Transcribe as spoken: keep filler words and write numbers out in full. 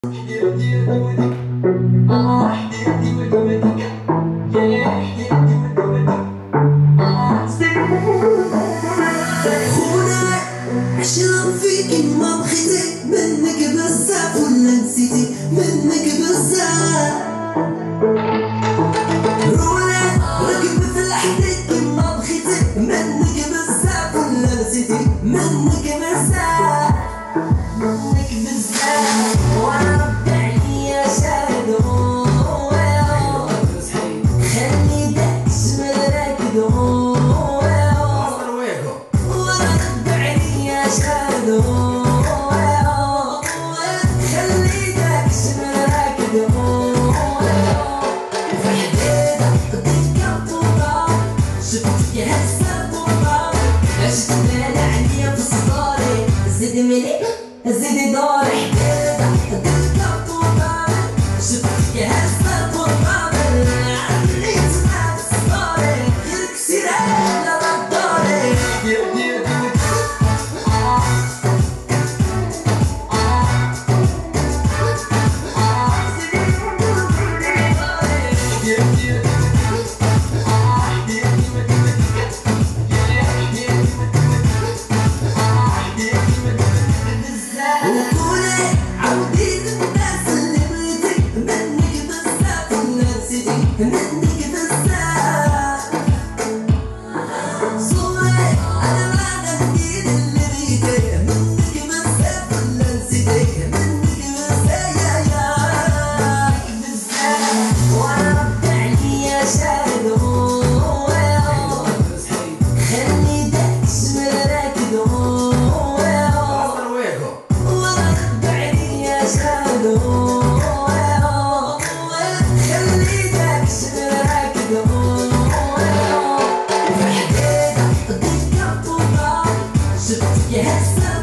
عشان فيكي ما بغيتك منك بزاف ولا نسيتي منك بزاف رولا ركب في الحديد ما بغيتك منك بزاف ولا نسيتي منك بزاف منك بزاف وانا ربي عليا شاهدو خلي داك الشمال راكدو شادو خلي داك الشمال راكدو في حديدة ضيف كابوطة شفتك هزة بوطة عشت مال عليا في صداري زيدي ملي زيدي دوري حديدة ضيف كابوطة شفتك هزة بوطة عليت معاك صداري غير كسيرة لا غداري وقولي عودي للناس اللي بغيتك منك بزاف ولا نسيتي منك بزاف صوري انا ما غندير اللي بغيتك منك بزاف ولا نسيتي منك بزاف يا يا بزاف وانا ربي عليا شاهدو خلي داك الشمال راكدو شادو خلي داك الشمال راكدو في حديدة ضيف كابوطة شفتك هزة